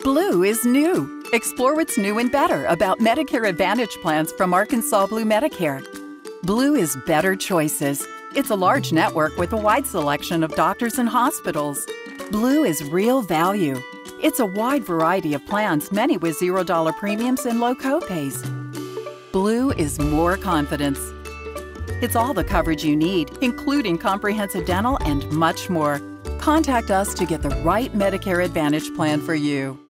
Blue is new. Explore what's new and better about Medicare Advantage plans from Arkansas Blue Medicare. Blue is better choices. It's a large network with a wide selection of doctors and hospitals. Blue is real value. It's a wide variety of plans, many with $0 premiums and low copays. Blue is more confidence. It's all the coverage you need, including comprehensive dental and much more. Contact us to get the right Medicare Advantage plan for you.